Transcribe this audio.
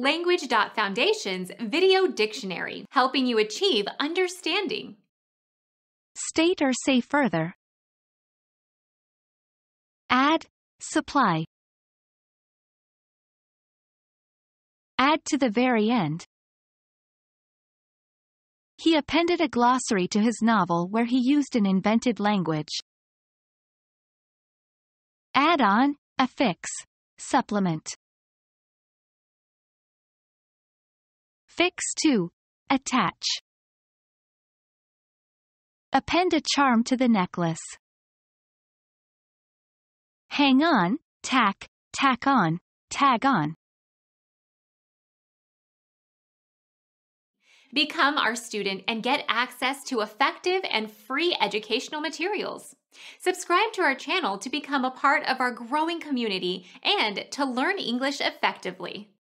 Language.Foundation's Video Dictionary, helping you achieve understanding. State or say further. Add, supply. Add to the very end. He appended a glossary to his novel where he used an invented language. Add on, affix, supplement. Fix to, attach. Append a charm to the necklace. Hang on, tack, tack on, tag on. Become our student and get access to effective and free educational materials. Subscribe to our channel to become a part of our growing community and to learn English effectively.